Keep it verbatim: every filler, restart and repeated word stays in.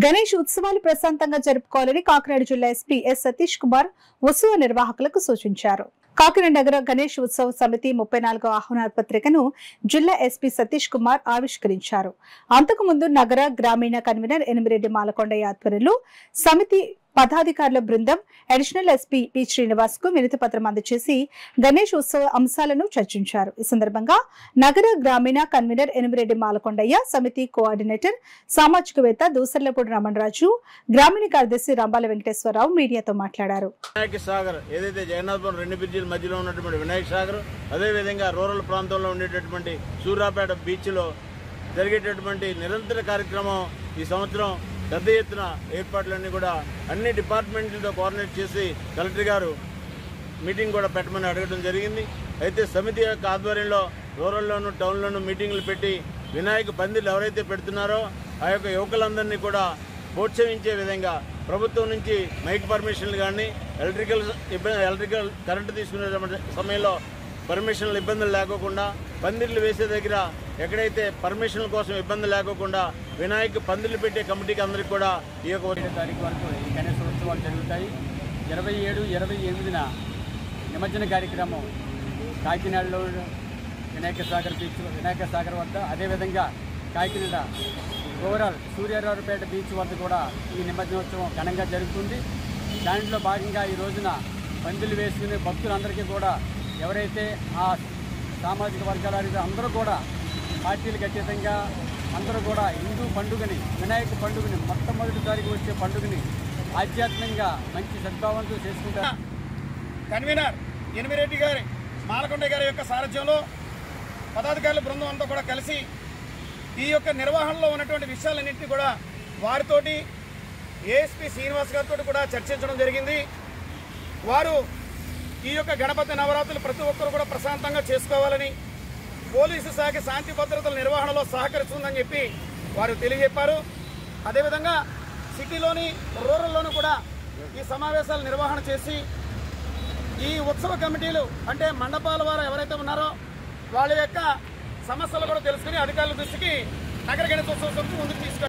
గణేష్ ఉత్సవాలు ప్రశాంతంగా జరుపుకోవాలని కాకినాడ జిల్లా ఎస్పీ ఎస్ సతీష్ కుమార్ ఉత్సవ నిర్వాహకులకు సూచించారు. కాకినాడ నగర గణేష్ ఉత్సవ సమితి ముప్పై నాలుగో ఆహ్వాన పత్రికను జిల్లా ఎస్పీ సతీష్ కుమార్ ఆవిష్కరించారు. అంతకుముందు నగర గ్రామీణ కన్వీనర్ ఎనిమిరెడ్డి మాలకొండయ్య ఆధ్వర్యంలో సమితి పదాధికారుల బృందం అడిషనల్ ఎస్పీ పి శ్రీనివాస్ కు వినతి పత్రం అందజేసి గణేష్ ఉత్సవ అంశాలను చర్చించారు. ఈ సందర్భంగా నగర గ్రామీణ కన్వీనర్ ఎనిమిరెడ్డి మాలకొండయ్య, సమితి కోఆర్డినేటర్ సామాజికవేత్త దూసర్లపూడి రమణరాజు, గ్రామీణ కార్యదర్శి రంబాల వెంకటేశ్వరరావు మీడియాతో మాట్లాడారు. వినాయక సాగర్ ఏదైతే జగన్నాథపురం రెండు బ్రిడ్జిల మధ్యలో ఉన్నటువంటి వినాయక సాగర్, అదేవిధంగా రూరల్ ప్రాంతంలో ఉండేటటువంటి సూర్యాపేట బీచ్ లో జరిగేటటువంటి నిరంతర కార్యక్రమం ఈ సంవత్సరం పెద్ద ఎత్తున ఏర్పాట్లన్నీ కూడా అన్ని డిపార్ట్మెంట్లతో కోఆర్డినేట్ చేసి కలెక్టర్ గారు మీటింగ్ కూడా పెట్టమని అడగడం జరిగింది. అయితే సమితి యొక్క ఆధ్వర్యంలో రూరల్లోనూ టౌన్లోనూ మీటింగ్లు పెట్టి వినాయక పందిళ్ళు ఎవరైతే పెడుతున్నారో ఆ యొక్క యువకులందరినీ కూడా ప్రోత్సహించే విధంగా ప్రభుత్వం నుంచి మైక్ పర్మిషన్లు కానీ ఎలక్ట్రికల్ ఇబ్బంది ఎలక్ట్రికల్ కరెంటు తీసుకునే సమయంలో పర్మిషన్లు ఇబ్బందులు లేకోకుండా, పందిళ్ళు వేసే దగ్గర ఎక్కడైతే పర్మిషన్ల కోసం ఇబ్బంది లేకోకుండా వినాయక పందిళ్ళు పెట్టే కమిటీకి అందరికీ కూడా ఈ యొక్క ఒకటో తారీఖు వరకు ఈ గణేశ ఉత్సవాలు జరుగుతాయి. ఇరవై ఏడు ఇరవై ఎనిమిదిన నిమజ్జన కార్యక్రమం కాకినాడలో వినాయక సాగర్ బీచ్ వినాయక సాగర్ వద్ద, అదేవిధంగా కాకినాడ ఓవరాల్ సూర్యారావుపేట బీచ్ వద్ద కూడా ఈ నిమజ్జనోత్సవం ఘనంగా జరుగుతుంది. దాంట్లో భాగంగా ఈ రోజున పందిళ్ళు వేసుకునే భక్తులందరికీ కూడా ఎవరైతే ఆ సామాజిక వర్గాల అందరూ కూడా పార్టీలకు అతీతంగా అందరూ కూడా హిందూ పండుగని వినాయక పండుగని మొట్టమొదటిసారికి వచ్చే పండుగని ఆధ్యాత్మికంగా మంచి సద్భావంతో చేసుకుంటారు. కన్వీనర్ ఎనిమిరెడ్డి గారి మాలకొండ గారి యొక్క సారథ్యంలో పదాధికారుల బృందం అంతా కూడా కలిసి ఈ యొక్క నిర్వహణలో ఉన్నటువంటి విషయాలన్నింటినీ కూడా వారితోటి ఏఎస్పీ శ్రీనివాస్ గారితో కూడా చర్చించడం జరిగింది. వారు ఈ యొక్క గణపతి నవరాత్రులు ప్రతి ఒక్కరు కూడా ప్రశాంతంగా చేసుకోవాలని, పోలీసు శాఖ శాంతి భద్రతల నిర్వహణలో సహకరిస్తుందని చెప్పి వారు తెలియజెప్పారు. అదేవిధంగా సిటీలోని రూరల్లోనూ కూడా ఈ సమావేశాలు నిర్వహణ చేసి ఈ ఉత్సవ కమిటీలు అంటే మండపాల వారు ఎవరైతే ఉన్నారో వాళ్ళ యొక్క సమస్యలు కూడా తెలుసుకుని అధికారుల దృష్టికి నగర గణేశోత్సవం ముందుకు తీసుకు